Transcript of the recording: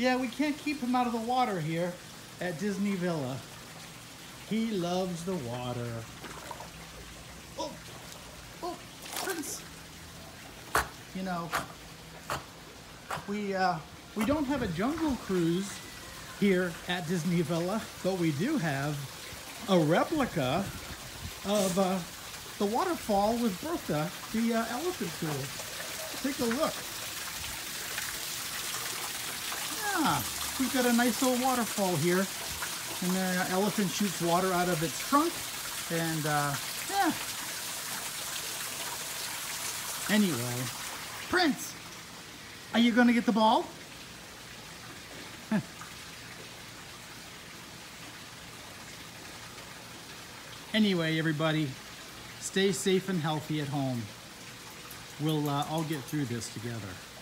Yeah, we can't keep him out of the water here at Disney Villa. He loves the water. Oh, oh, Prince. You know, we don't have a jungle cruise here at Disney Villa, but we do have a replica of the waterfall with Bertha, the elephant tool. Take a look. Yeah, we've got a nice old waterfall here, and the elephant shoots water out of its trunk, and yeah. Anyway, Prince, are you going to get the ball? Anyway, everybody, stay safe and healthy at home. We'll all get through this together.